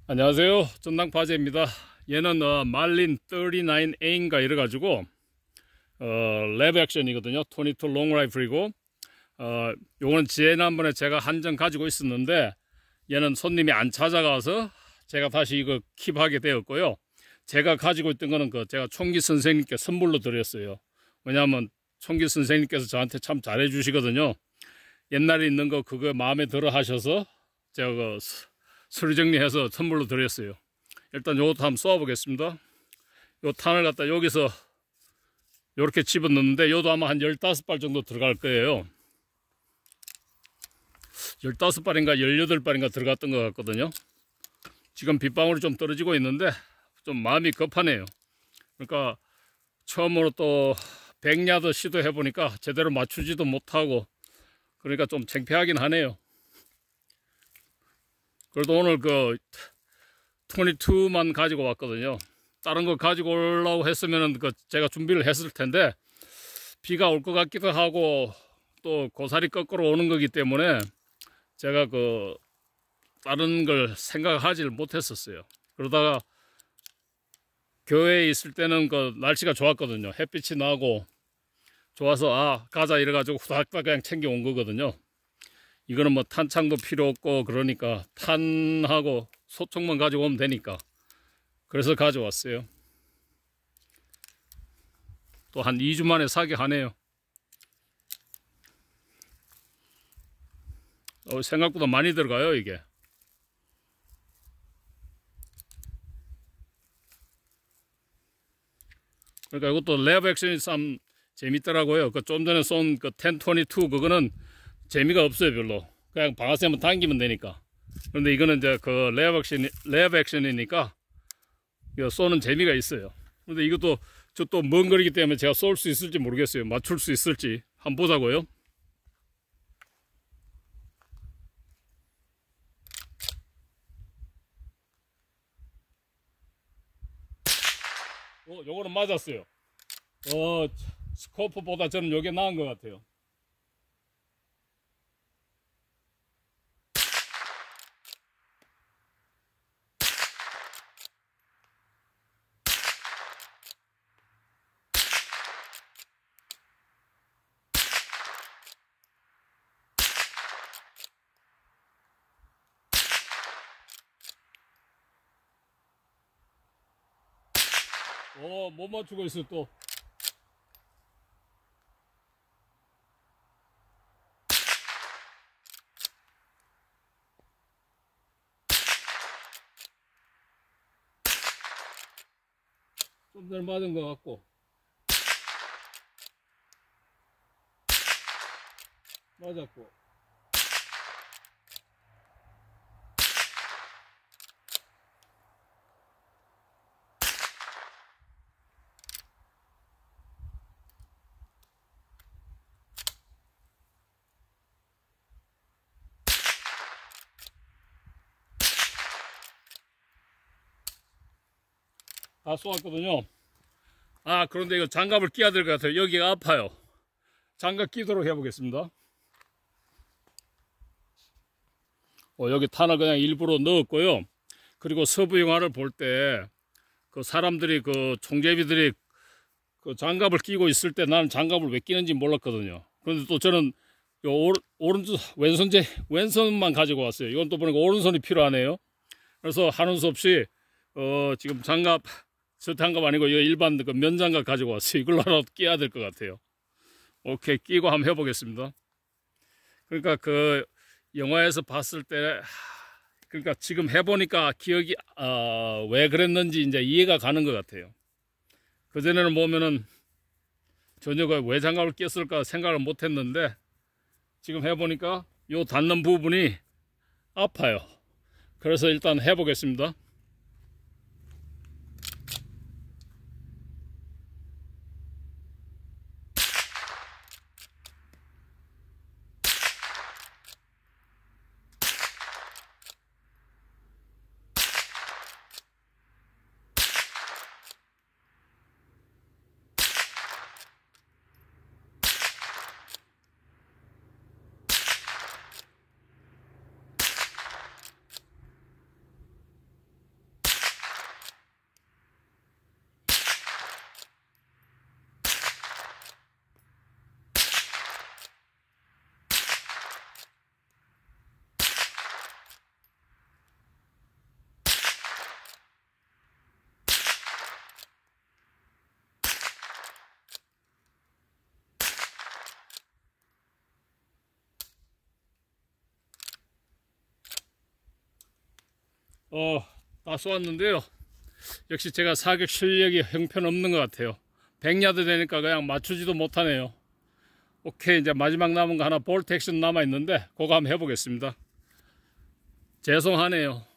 안녕하세요. 전당파제입니다. 얘는 말린 39A인가 이래가지고 랩 액션이거든요. 22 롱 라이플이고 요거는 지난번에 제가 한정 가지고 있었는데 얘는 손님이 안 찾아가서 제가 다시 이거 킵하게 되었고요. 제가 가지고 있던 거는 제가 총기 선생님께 선물로 드렸어요. 왜냐하면 총기 선생님께서 저한테 참 잘해 주시거든요. 옛날에 있는 거 그거 마음에 들어 하셔서 제가 서류 정리해서 선물로 드렸어요. 일단 요것도 한번 쏘아 보겠습니다. 요 탄을 갖다 여기서 요렇게 집어넣는데 요도 아마 한 15발 정도 들어갈 거예요. 15발인가 18발인가 들어갔던 것 같거든요. 지금 빗방울이 좀 떨어지고 있는데 좀 마음이 급하네요. 그러니까 처음으로 또 100야드 시도해 보니까 제대로 맞추지도 못하고 그러니까 좀 창피하긴 하네요. 그래도 오늘 22만 가지고 왔거든요. 다른 거 가지고 오려고 했으면은 제가 준비를 했을 텐데 비가 올 것 같기도 하고 또 고사리 거꾸로 오는 거기 때문에 제가 다른 걸 생각하지를 못했었어요. 그러다가 교회에 있을 때는 날씨가 좋았거든요. 햇빛이 나고 좋아서 가자 이래가지고 후다닥 그냥 챙겨 온 거거든요. 이거는 뭐 탄창도 필요 없고 그러니까 탄하고 소총만 가지고 오면 되니까 그래서 가져왔어요. 또 한 2주 만에 사게 하네요. 생각보다 많이 들어가요 이게. 그러니까 이것도 랩 액션이 참 재밌더라고요. 좀 전에 쏜 1022 그거는 재미가 없어요 별로. 그냥 방아쇠만 당기면 되니까. 그런데 이거는 이제 랩 액션이니까 쏘는 재미가 있어요. 그런데 이것도 저 또 먼 거리기 때문에 제가 쏠 수 있을지 모르겠어요. 맞출 수 있을지 한번 보자고요. 요거는 맞았어요. 스코프보다 저는 요게 나은 것 같아요. 못 맞추고 있어 또. 좀 전에 맞은 것 같고. 맞았고. 다 쏘았거든요. 그런데 이거 장갑을 끼야 될 것 같아요. 여기가 아파요. 장갑 끼도록 해보겠습니다. 여기 탄을 그냥 일부러 넣었고요. 그리고 서부 영화를 볼 때 사람들이 총제비들이 장갑을 끼고 있을 때 나는 장갑을 왜 끼는지 몰랐거든요. 그런데 또 저는 오른쪽 왼손만 가지고 왔어요. 이건 또 보니까 오른손이 필요하네요. 그래서 하는 수 없이 지금 저 장갑 아니고 이거 일반 면장갑 가지고 왔어요. 이걸로 하나 끼야 될 것 같아요. 오케이, 끼고 한번 해보겠습니다. 그러니까 영화에서 봤을 때 그러니까 지금 해보니까 기억이 왜 그랬는지 이제 이해가 가는 것 같아요. 그전에는 보면은 전혀 왜 장갑을 꼈을까 생각을 못 했는데 지금 해보니까 요 닿는 부분이 아파요. 그래서 일단 해보겠습니다. 다 쏘았는데요. 역시 제가 사격 실력이 형편없는 것 같아요. 100야드 되니까 그냥 맞추지도 못하네요. 오케이, 이제 마지막 남은 거 하나 볼트 액션 남아 있는데 그거 한번 해보겠습니다. 죄송하네요.